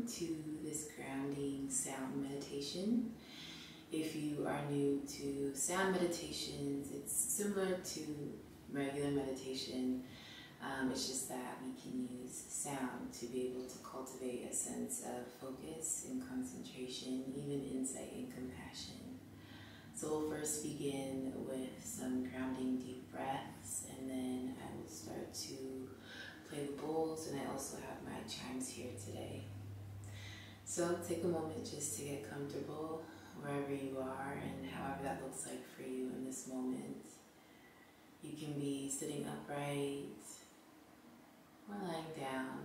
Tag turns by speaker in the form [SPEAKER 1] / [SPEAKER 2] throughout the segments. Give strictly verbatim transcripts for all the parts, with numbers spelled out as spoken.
[SPEAKER 1] welcome to this grounding sound meditation. If you are new to sound meditations, it's similar to regular meditation. Um, it's just that we can use sound to be able to cultivate a sense of focus and concentration, even insight and compassion. So we'll first begin with some grounding deep breaths, and then I will start to play the bowls, and I also have my chimes here today. So take a moment just to get comfortable wherever you are and however that looks like for you in this moment. You can be sitting upright or lying down.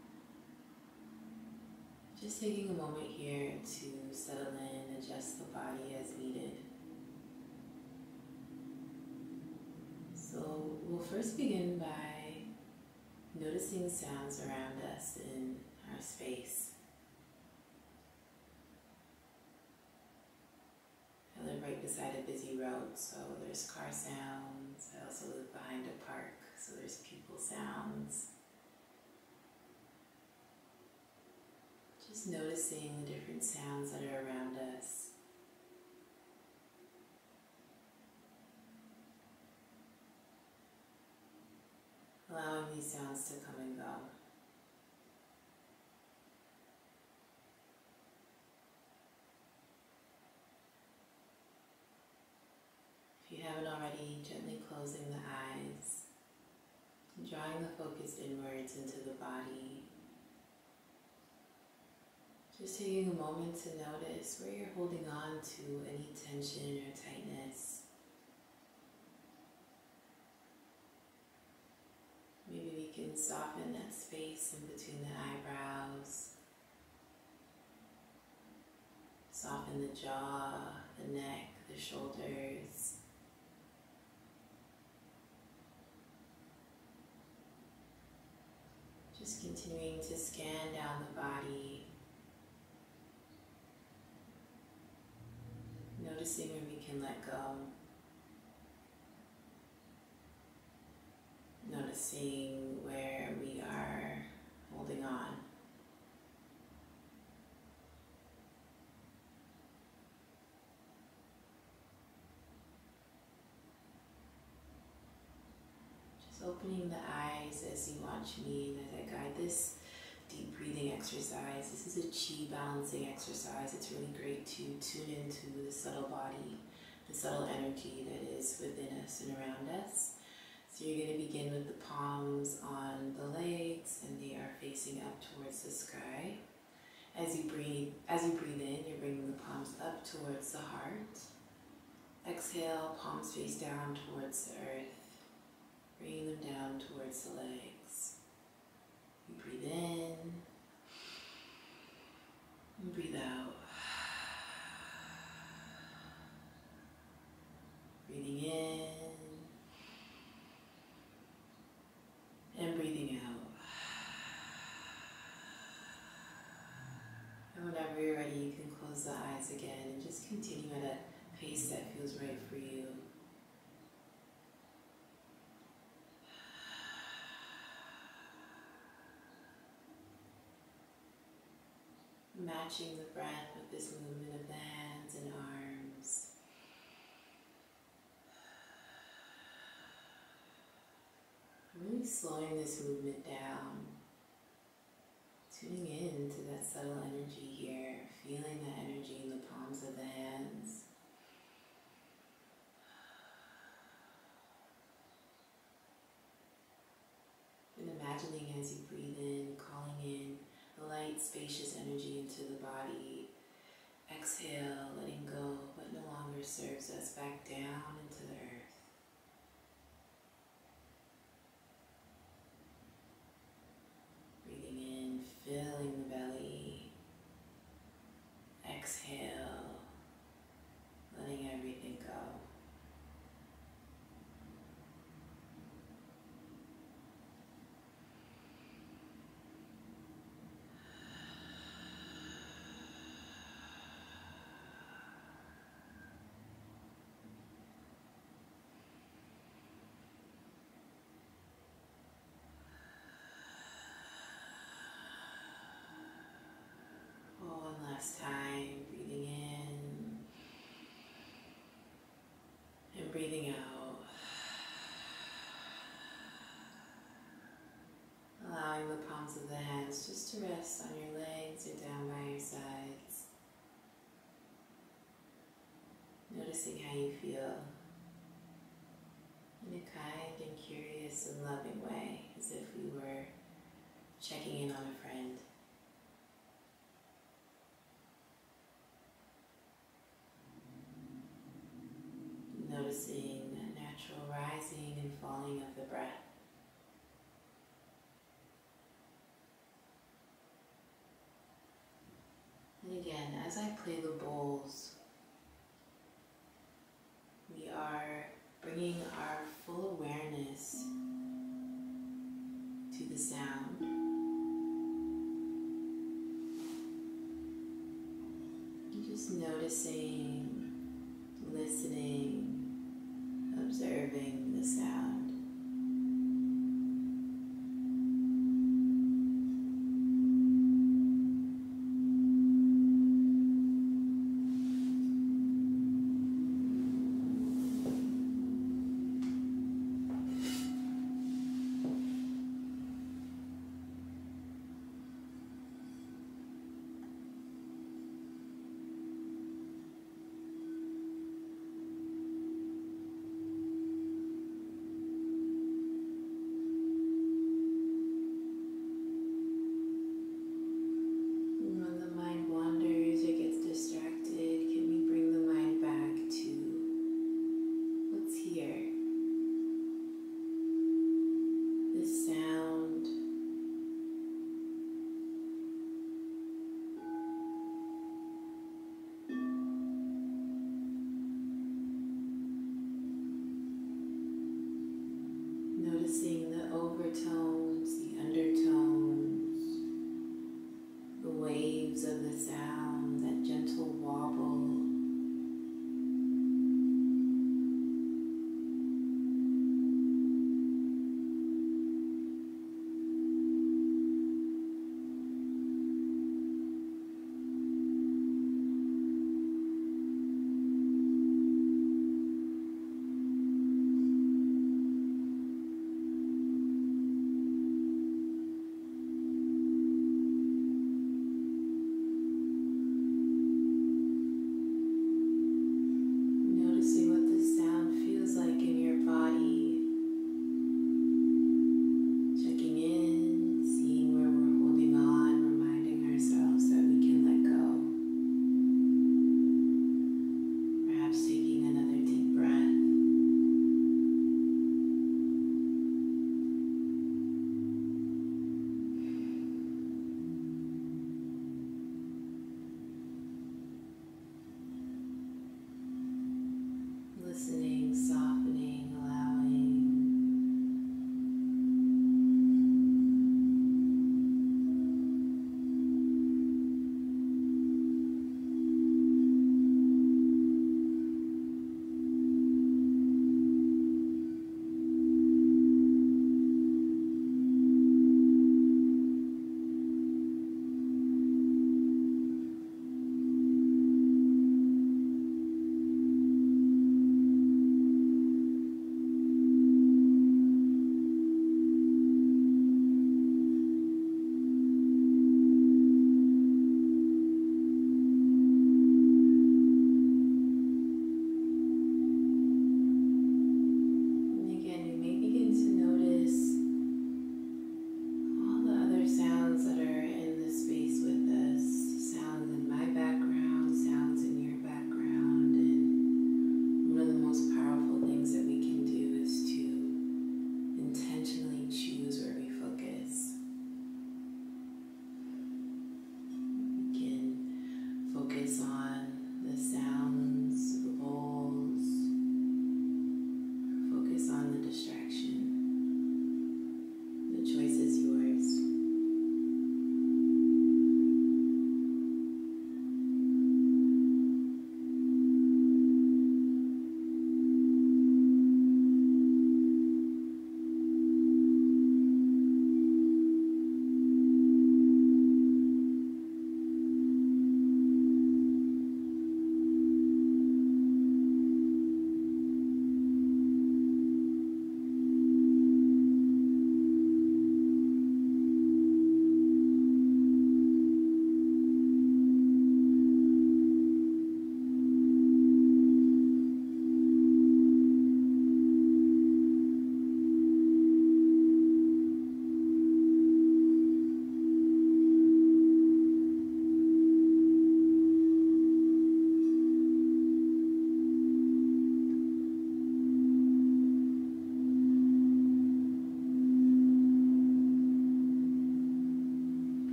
[SPEAKER 1] Just taking a moment here to settle in, adjust the body as needed. So we'll first begin by noticing sounds around us in our space. I live right beside a busy road, so there's car sounds. I also live behind a park, so there's people sounds. Just noticing the different sounds that are around us. Allowing these sounds to come and go. If you haven't already, gently closing the eyes, and drawing the focus inwards into the body. Just taking a moment to notice where you're holding on to any tension or tightness. Maybe we can soften that space in between the eyebrows, soften the jaw, the neck, the shoulders. Just continuing to scan down the body, noticing where we can let go. Noticing where we are holding on. Just opening the eyes as you watch me and as I guide this deep breathing exercise. This is a chi balancing exercise. It's really great to tune into the subtle body, the subtle energy that is within us and around us. So you're going to begin with the palms on the legs, and they are facing up towards the sky. As you breathe, as you breathe in, you're bringing the palms up towards the heart. Exhale, palms face down towards the earth, bringing them down towards the legs. You breathe in and breathe out. Breathing in and breathing out. And whenever you're ready, you can close the eyes again and just continue at a pace that feels right for you. Matching the breath with this movement of the hands and arms. Really slowing this movement down, tuning in to that subtle energy here, feeling that energy in the palms of the hands. And imagining as you breathe in, calling in the light, spacious energy into the body. Exhale, letting go what no longer serves us, back down into the earth. Filling the belly. Exhale, letting everything go. noticing how you feel in a kind and curious and loving way, as if we were checking in on a friend. Noticing the natural rising and falling of the breath. And again, as I play the bowls, we are bringing our full awareness to the sound. And just noticing, listening, observing the sound.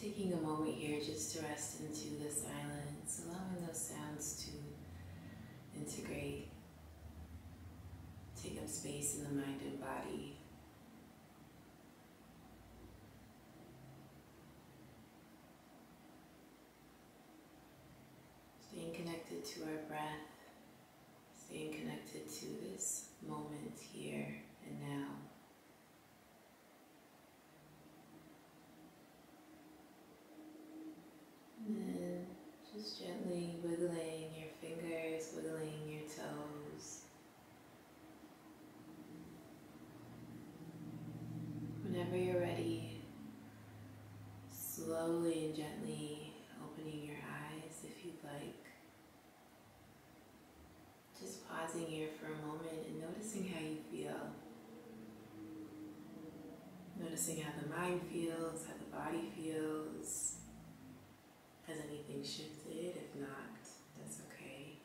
[SPEAKER 1] taking a moment here just to rest into the silence, allowing those sounds to integrate, take up space in the mind and body. Staying connected to our breath, staying connected to this moment here and now. And then just gently wiggling your fingers, wiggling your toes. Whenever you're ready, slowly and gently opening your eyes if you'd like. Just pausing here for a moment and noticing how you feel. Noticing how the mind feels, how the body feels. Has anything shifted? If not, that's okay.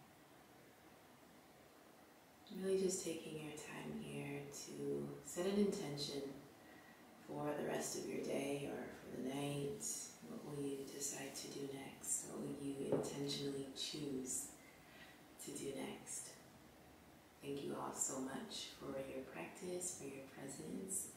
[SPEAKER 1] Really just taking your time here to set an intention for the rest of your day or for the night. What will you decide to do next? What will you intentionally choose to do next? Thank you all so much for your practice, for your presence,